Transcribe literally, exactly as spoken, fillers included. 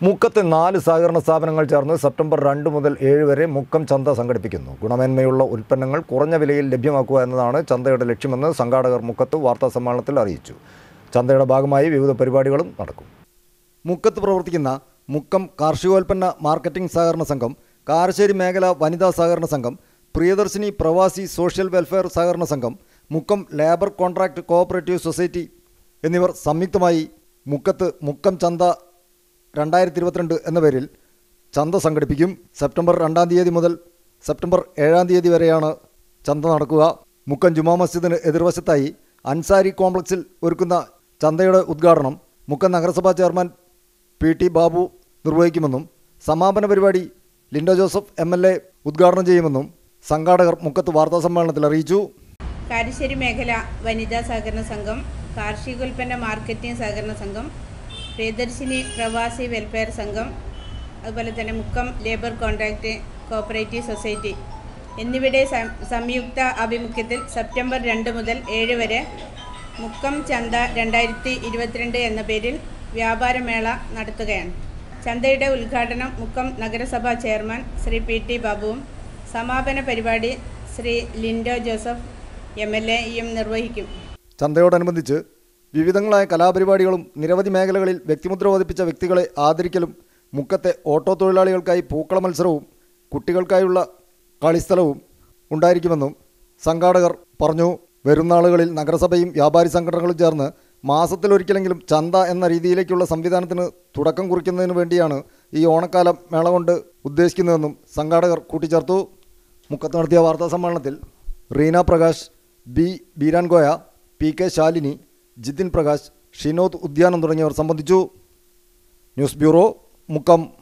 മുക്കത്തെ നാല് സഹകരണ സ്ഥാപനങ്ങൾ ചേർന്ന് സെപ്റ്റംബർ രണ്ട് മുതൽ ഏഴ് വരെ മുക്കം ചന്ത സംഘടിപ്പിക്കുന്നു. ഗുണമേന്മയുള്ള ഉൽപ്പന്നങ്ങൾ കുറഞ്ഞ വിലയിൽ ലഭ്യമാക്കുക എന്നതാണ് ചന്തയുടെ ലക്ഷ്യമെന്ന് സംഘാടകർ മുക്കത്ത് വാർത്താസമ്മേളനത്തിൽ അറിയിച്ചു. ചന്തയുടെ ഭാഗമായി വിവിധ പരിപാടികളും നടക്കും. മുക്കത്ത് പ്രവർത്തിക്കുന്ന മുക്കം കാർഷികോൽപ്പന്ന മാർക്കറ്റിംഗ് സഹകരണ സംഘം, കാരശ്ശേരി മേഖല വനിതാ സഹകരണ സംഘം, പ്രിയദർശിനി പ്രവാസി സോഷ്യൽ വെൽഫെയർ സഹകരണ സംഘം, Mukkam labour contract cooperative society എന്നിവർ സംയുക്തമായി മുക്കത്ത് മുക്കം ചന്ത രണ്ടായിരത്തി ഇരുപത്തിരണ്ട് എന്ന പേരിൽ ചന്ത സംഘടിപ്പിക്കും. സെപ്റ്റംബർ രണ്ടാം തീയതി മുതൽ സെപ്റ്റംബർ ഏഴാം തീയതി വരെയാണ് ചന്ത നടക്കുക. മുക്കം ജുമാ മസ്ജിദിന് എതിർവശത്തായി അൻസാരി കോംപ്ലക്സിൽ ഒരുക്കുന്ന ചന്തയുടെ ഉദ്ഘാടനം മുക്കം നഗരസഭാ ചെയർമാൻ പി ടി ബാബു നിർവഹിക്കുമെന്നും സമാപന പരിപാടി Linto Joseph M L A ഉദ്ഘാടനം ചെയ്യുമെന്നും സംഘാടകർ മുക്കത്ത് വാർത്താസമ്മേളനത്തിൽ അറിയിച്ചു. കാരശ്ശേരി മേഖല വനിതാ സഹകരണ സംഘം, കാർഷികോൽപ്പന്ന മാർക്കറ്റിംഗ് സഹകരണ സംഘം, പ്രിയദർശിനി പ്രവാസി വെൽഫെയർ സംഘം, അതുപോലെ തന്നെ Mukkam labour contract cooperative society എന്നിവയുടെ സംയുക്ത ആഭിമുഖ്യത്തിൽ സെപ്റ്റംബർ രണ്ട് മുതൽ ഏഴ് വരെ മുക്കം ചന്ത രണ്ടായിരത്തി ഇരുപത്തിരണ്ട് എന്ന പേരിൽ വ്യാപാരമേള നടത്തുകയാണ്. ചന്തയുടെ ഉദ്ഘാടനം മുക്കം നഗരസഭാ ചെയർമാൻ ശ്രീ പി ടി ബാബുവും സമാപന പരിപാടി ശ്രീ ലിൻഡോ ജോസഫ് എം എൽ എയും നിർവഹിക്കും. ചന്തയോടനുബന്ധിച്ച് വിവിധങ്ങളായ കലാപരിപാടികളും നിരവധി മേഖലകളിൽ വ്യക്തിമുദ്ര പതിപ്പിച്ച വ്യക്തികളെ ആദരിക്കലും, മുക്കത്തെ ഓട്ടോ തൊഴിലാളികൾക്കായി പൂക്കള മത്സരവും കുട്ടികൾക്കായുള്ള കളിസ്ഥലവും ഉണ്ടായിരിക്കുമെന്നും സംഘാടകർ പറഞ്ഞു. വരുന്നാളുകളിൽ നഗരസഭയും വ്യാപാരി സംഘടനകളും ചേർന്ന് മാസത്തിലൊരിക്കലെങ്കിലും ചന്ത എന്ന രീതിയിലേക്കുള്ള സംവിധാനത്തിന് തുടക്കം കുറിക്കുന്നതിന് വേണ്ടിയാണ് ഈ ഓണക്കാലം മേള കൊണ്ട് ഉദ്ദേശിക്കുന്നതെന്നും സംഘാടകർ കൂട്ടിച്ചേർത്തു. മുക്കത്ത് നടത്തിയ വാർത്താ സമ്മേളനത്തിൽ Reena Prakash, B Beerankoya, P K Shalini, Jithin Prakash, Shinod Udyanam തുടങ്ങിയവർ സംബന്ധിച്ചു. News bureau, Mukkam.